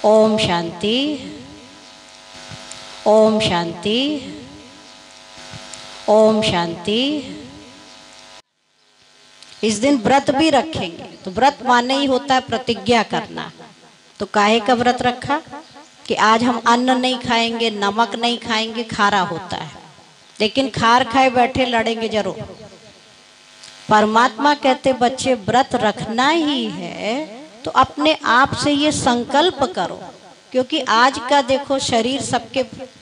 ओम शांति, ओम शांति, ओम शांति। इस दिन व्रत भी रखेंगे। तो व्रत माने ही होता है प्रतिज्ञा करना। तो काहे का व्रत रखा कि आज हम अन्न नहीं खाएंगे, नमक नहीं खाएंगे, खारा होता है, लेकिन खार खाए बैठे लड़ेंगे जरूर। परमात्मा कहते बच्चे व्रत रखना ही है तो अपने आप से ये संकल्प करो, क्योंकि आज का देखो शरीर सबके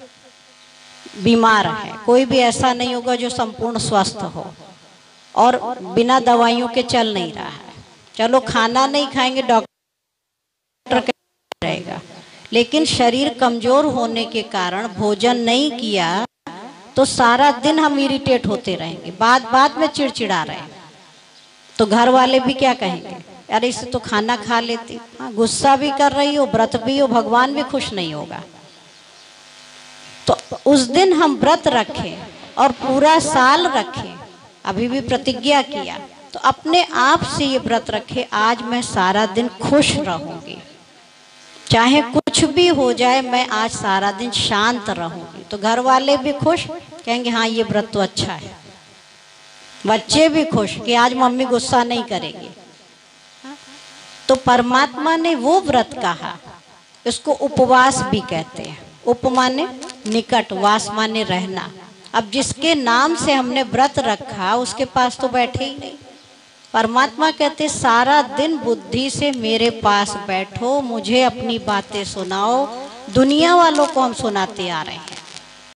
बीमार है, कोई भी ऐसा नहीं होगा जो संपूर्ण स्वस्थ हो और बिना दवाइयों के चल नहीं रहा है। चलो खाना नहीं खाएंगे डॉक्टर रहेगा, लेकिन शरीर कमजोर होने के कारण भोजन नहीं किया तो सारा दिन हम इरिटेट होते रहेंगे, बात में चिड़चिड़ा रहे। तो घर वाले भी क्या कहेंगे, अरे इसे तो खाना खा लेती। हाँ, गुस्सा भी कर रही हो, व्रत भी हो, भगवान भी खुश नहीं होगा। तो उस दिन हम व्रत रखें और पूरा साल रखें। अभी भी प्रतिज्ञा किया तो अपने आप से ये व्रत रखे, आज मैं सारा दिन खुश रहूंगी, चाहे कुछ भी हो जाए, मैं आज सारा दिन शांत रहूंगी। तो घर वाले भी खुश, कहेंगे हाँ ये व्रत तो अच्छा है। बच्चे भी खुश कि आज मम्मी गुस्सा नहीं करेगी। तो परमात्मा ने वो व्रत कहा, इसको उपवास भी कहते हैं। उप माने निकट, वास माने रहना। अब जिसके नाम से हमने व्रत रखा उसके पास तो बैठे ही नहीं। परमात्मा कहते सारा दिन बुद्धि से मेरे पास बैठो, मुझे अपनी बातें सुनाओ। दुनिया वालों को हम सुनाते आ रहे हैं,